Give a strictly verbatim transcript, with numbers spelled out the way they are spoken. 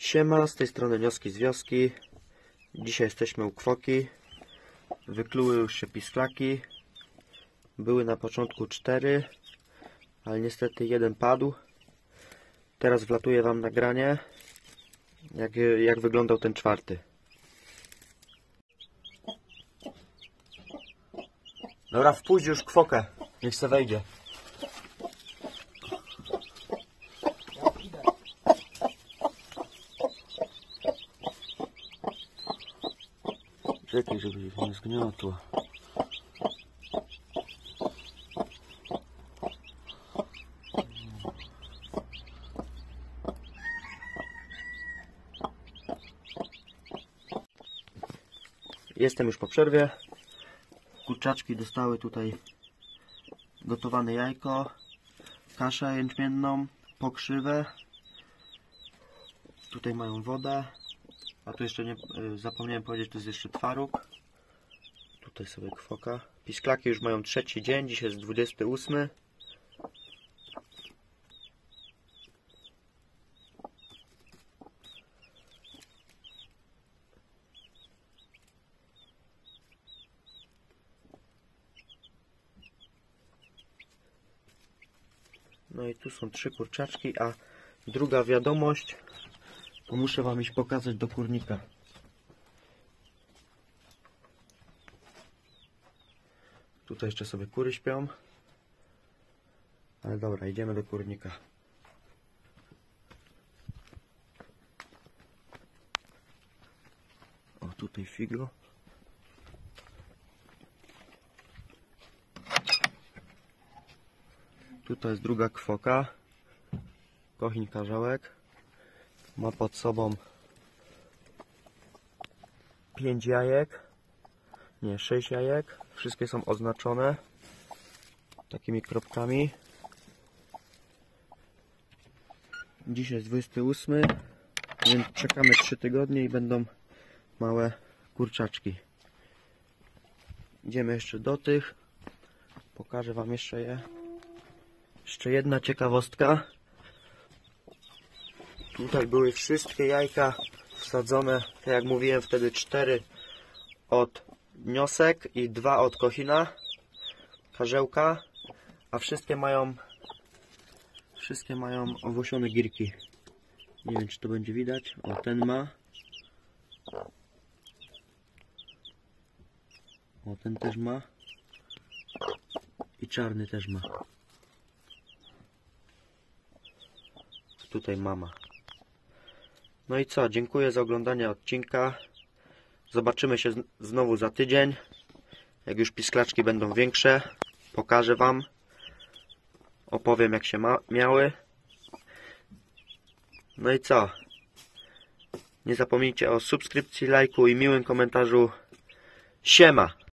Siema, z tej strony Nioski z wioski. Dzisiaj jesteśmy u kwoki. Wykluły już się pisklaki. Były na początku cztery, ale niestety jeden padł. Teraz wlatuję wam nagranie, jak, jak wyglądał ten czwarty. Dobra, wpuść już kwokę, niech se wejdzie. Czekaj, żeby się nie zgniotło. Jestem już po przerwie. Kurczaczki dostały tutaj gotowane jajko, kaszę jęczmienną, pokrzywę. Tutaj mają wodę. A tu jeszcze nie zapomniałem powiedzieć, to jest jeszcze twaróg. Tutaj sobie kwoka. Pisklaki już mają trzeci dzień, dzisiaj jest dwudziesty ósmy. No i tu są trzy kurczaczki, a druga wiadomość, to muszę wam iść pokazać do kurnika. Tutaj jeszcze sobie kury śpią. Ale dobra, idziemy do kurnika. O, tutaj figo. Tutaj jest druga kwoka. Kochń karzełek. Ma pod sobą pięć jajek. Nie, sześć jajek. Wszystkie są oznaczone takimi kropkami. Dzisiaj jest dwudziesty ósmy, więc czekamy trzy tygodnie i będą małe kurczaczki. Idziemy jeszcze do tych. Pokażę wam jeszcze je. Jeszcze jedna ciekawostka. Tutaj były wszystkie jajka wsadzone, tak jak mówiłem wtedy, cztery od Niosek i dwa od Kochina, karzełka, a wszystkie mają wszystkie mają owłosione girki. Nie wiem, czy to będzie widać. O, ten ma. O, ten też ma. I czarny też ma. Tutaj mama. No i co? Dziękuję za oglądanie odcinka. Zobaczymy się znowu za tydzień. Jak już pisklaczki będą większe, pokażę wam. Opowiem, jak się ma miały. No i co? Nie zapomnijcie o subskrypcji, lajku i miłym komentarzu. Siema!